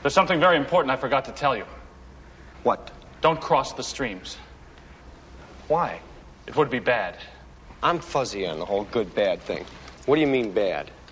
There's something very important I forgot to tell you. What? Don't cross the streams. Why? It would be bad. I'm fuzzy on the whole good-bad thing. What do you mean bad?